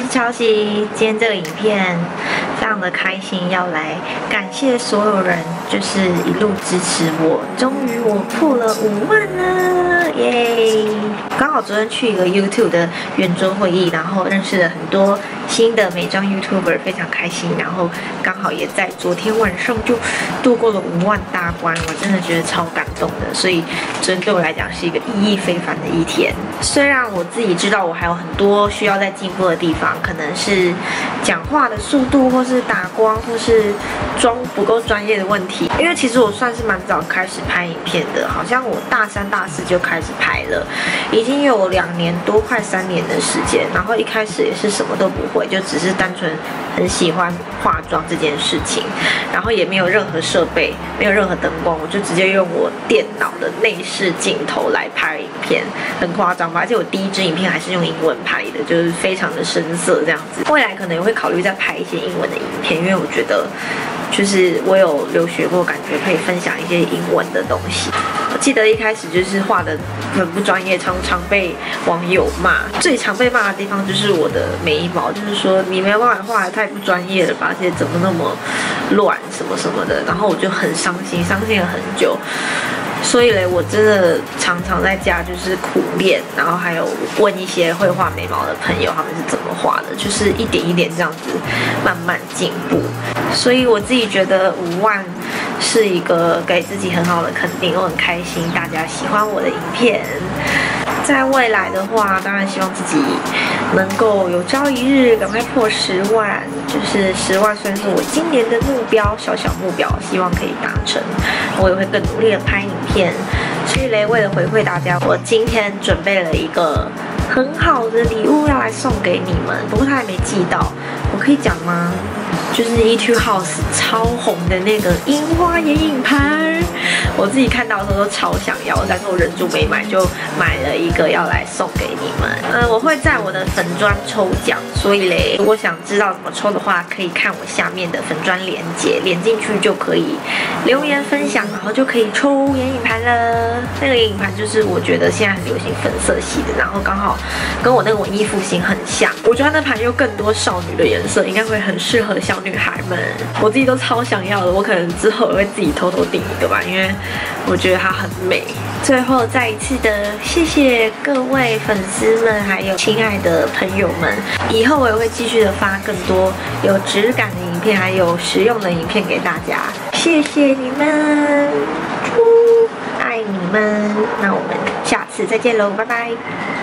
乔喜，今天这个影片非常的开心，要来感谢所有人，就是一路支持我。终于我破了5万了，耶！刚好昨天去一个 YouTube 的圆桌会议，然后认识了很多新的美妆 YouTuber， 非常开心。然后刚好也在昨天晚上就度过了5万大关，我真的觉得超感动的。所以昨天对我来讲是一个意义非凡的一天。虽然我自己知道我还有很多需要再进步的地方，可能是讲话的速度，或是打光，或是妆不够专业的问题。因为其实我算是蛮早开始拍影片的，好像我大3、大4就开始拍了，已经有2年多，快3年的时间。然后一开始也是什么都不会，就只是单纯很喜欢化妆这件事情，然后也没有任何设备，没有任何灯光，我就直接用我电脑的内视镜头来拍影片，很夸张吧？而且我第1支影片还是用英文拍的，就是非常的生涩这样子。未来可能也会考虑再拍一些英文的影片，因为我觉得就是我有留学过，感觉可以分享一些英文的东西。我记得一开始就是画的很不专业，常常被网友骂。最常被骂的地方就是我的眉毛，就是说你没有办法画得太不专业了吧，而且怎么那么乱什么什么的。然后我就很伤心，伤心了很久。所以嘞，我真的常常在家就是苦练，然后还有问一些会画眉毛的朋友，他们是怎么画的，就是一点一点这样子慢慢进步。所以我自己觉得5万是一个给自己很好的肯定，我很开心大家喜欢我的影片。在未来的话，当然希望自己能够有朝一日赶快破10万，就是10万算是我今年的目标，小目标，希望可以达成。我也会更努力的拍影片。所以嘞，为了回馈大家，我今天准备了一个很好的礼物要来送给你们，不过他还没寄到，我可以讲吗？就是 Etude House 超红的那个樱花眼影盘，我自己看到的时候都超想要，但是我忍住没买，就买了一个要来送给你们。我会在我的粉专抽奖，所以嘞，如果想知道怎么抽的话，可以看我下面的粉专连结，连进去就可以留言分享，然后就可以抽眼影盘了。那个眼影盘就是我觉得现在很流行粉色系的，然后刚好跟我那个文艺复兴很像，我觉得那盘又更多少女的颜色，应该会很适合小女孩们。我自己都超想要的，我可能之后也会自己偷偷订一个吧，因为我觉得它很美。最后再一次的谢谢各位粉丝们，还有亲爱的朋友们，以后我也会继续的发更多有质感的影片，还有实用的影片给大家。谢谢你们，爱你们。那我们下次再见喽，拜拜。